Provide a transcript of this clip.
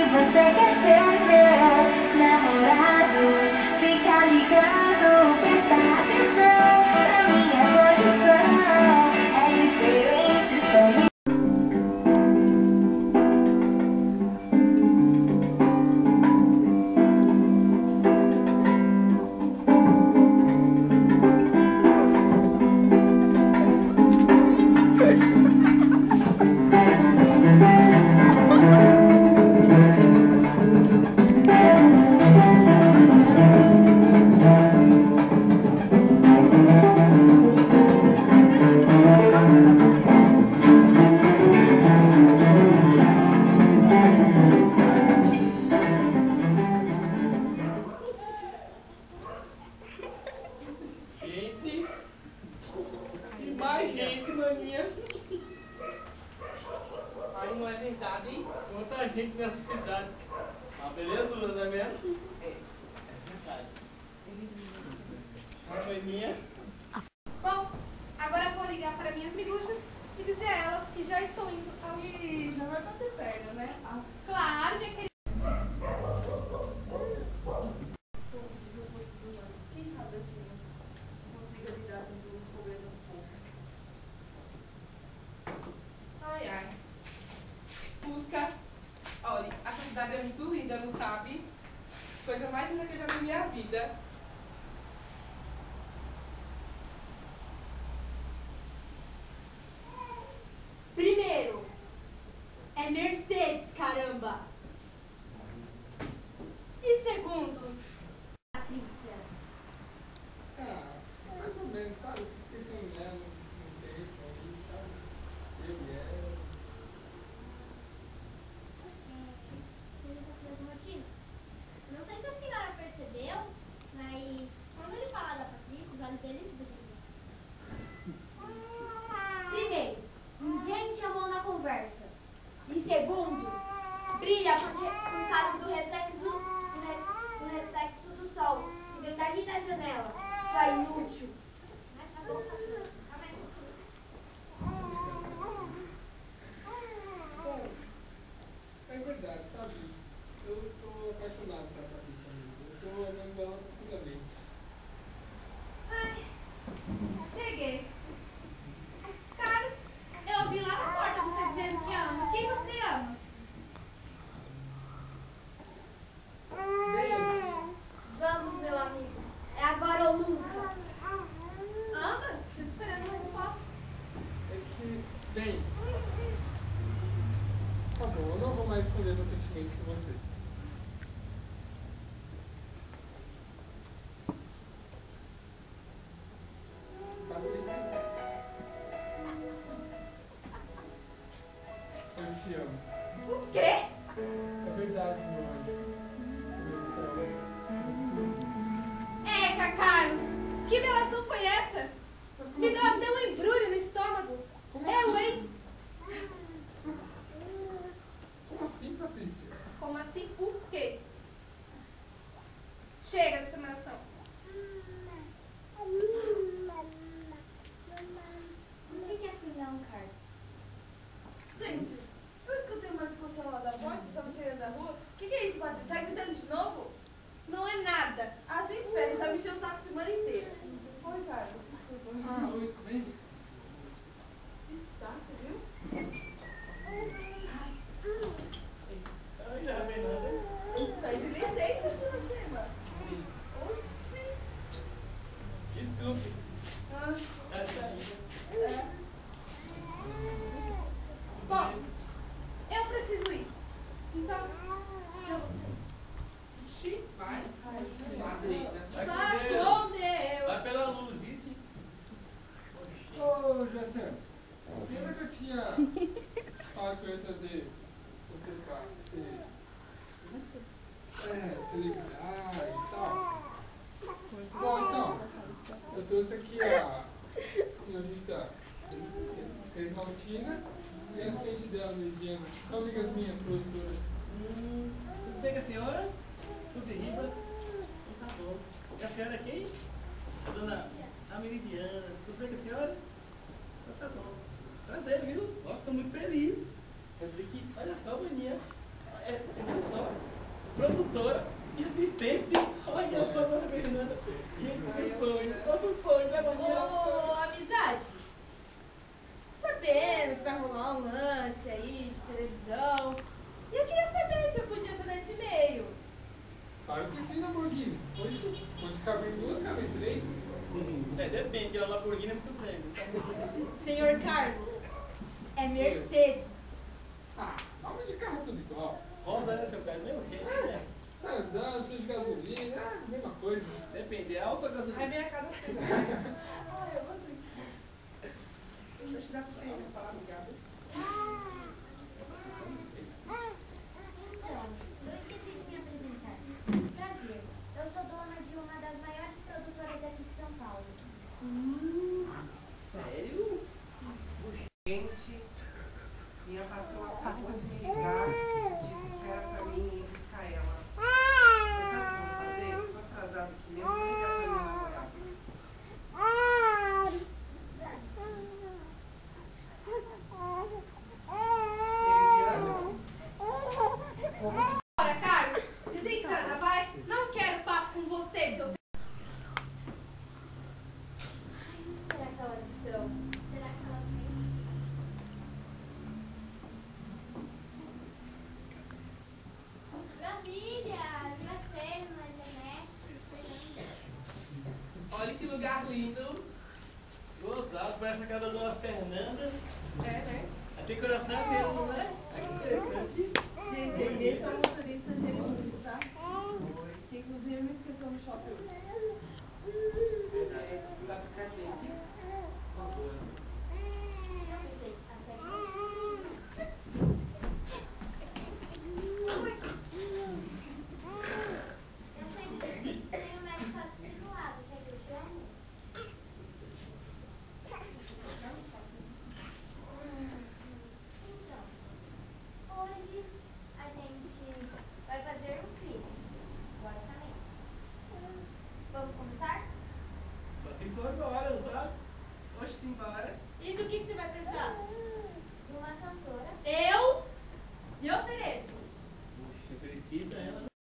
você quer ser meu namorado, fica ligado, presta atenção na minha condição. É diferente, sou gente, maninha. Aí não é verdade, hein? Quanta gente nessa cidade. Uma belezura, não é mesmo? É verdade. A maninha. Bom, agora eu vou ligar para minhas miguxas e dizer a elas que já estou indo ao... Ih, não vai bater perna, né? Claro, minha querida. Quem sabe assim, eu consigo lidar com os problemas um pouco. Ai, ai. Fusca. Olha, essa cidade é muito linda, não sabe? Coisa mais linda que eu já vi na minha vida. Primeiro, é Mercedes, caramba! E segundo, Patrícia. Mais ou menos, sabe? Porque essa mulher não tem isso aí, sabe? Eu e ela. Não sei se a senhora percebeu, mas quando ele fala da Patrícia, os olhos dele brilham. Primeiro, ninguém te chamou na conversa. E segundo, brilha por causa do reflexo do sol que vem dali da janela. Sua inútil. É verdade, sabe? Eu tô apaixonado pela Patrícia mesmo. Eu tô amando ela profundamente. Ai, cheguei. Carlos, eu ouvi lá na porta você dizendo que ama. Quem você ama? Vamos, meu amigo. É agora ou nunca. Anda, tô esperando uma resposta. É que, bem, tá bom, eu não vou mais esconder meus sentimentos com você. Patrícia, eu te amo. O quê? É verdade, meu anjo. Meu céu, tudo. Eca, Carlos, que relação foi essa? Mas como Me deu assim? até um embrulho no estômago. Como Eu, assim? hein? Como assim, Patrícia? Como assim? Por quê? Chega dessa relação. Não fique assim não, Carlos. Gente, eu escutei uma discussão lá da porta, estava chegando da rua. O que é isso, Patrícia? Tá gritando de novo? Não é nada. Ah, se espere, já me encheu o saco a semana inteira. Oi, Carlos. Desculpa. Ah, oi, tudo bem? Que saco, viu? Ai, já vem nada. Pede licença, dona Shema. Oxi. Desculpe. Ah, Essa aí. Bom, eu preciso ir. Então, Ixi, vai. Aceita. vai com Deus. Vai pela luz, isso? Ô, José, lembra que eu tinha falado que eu ia trazer você pra se ligar e tal? Bom, então, eu trouxe aqui a senhorita Crismaltina e a assistente dela, Lidiana. São amigas minhas, produtoras. Tudo bem com a senhora? Tudo em riba? Então tá bom. E a senhora é quem? A dona Meridiana. Tudo bem com a senhora? Então tá bom. Prazer, viu? Nossa, tô muito feliz. Quer dizer que, olha só, maninha. Você viu só? produtora e assistente. Olha só, dona Fernanda. Que sonho, nosso sonho, né, Maria? Ô, amizade. Sabendo que vai rolar um lance aí de televisão. E eu queria saber se eu podia estar nesse meio. Claro que sim, Lamborghini. Pode caber em duas, caber em três. É, depende, a Lamborghini é muito grande. Senhor Carlos, é Mercedes. Ah, nome de carro é tudo igual. Honda, né, seu cara? Meu rei, né? Sai andando, precisa de gasolina, mesma coisa. Depende, é alta ou Aí gasolina? minha casa fez. Ah, eu vou sim. Deixa eu te dar pra você falar, obrigada. Então, eu esqueci de me apresentar. Prazer, eu sou dona de uma das maiores produtoras aqui de São Paulo. Sério? Gente, minha patroa acabou de me ligar, disse que era pra mim ir buscar ela. Você sabe o que eu vou fazer? Tô atrasado aqui mesmo, vou ligar pra minha namorada. Meridiana? Bora, Carlos. Desencana, vai. Não quero papo com você, seu... Será que elas são? Será que elas têm? Brasília, Dracena, Geneste, Olha que lugar lindo. Gozado, parece a casa da dona Fernanda. É, né? Tem coração mesmo, né? Que interessante. Gente, esse é o motorista genuíno, tá? Que inclusive me esqueceu no shopping hoje. Verdade. Você vai buscar quem aqui? Por favor. não sei, até que... Eu sei que tem um médico aqui do lado, quer que eu chame? Então, hoje a gente vai fazer um crime, logicamente. Vamos começar? Só se for agora, sabe? Oxe, embora. E do que você vai pensar? De uma cantora. Eu me ofereço. Puxa, precisa ela.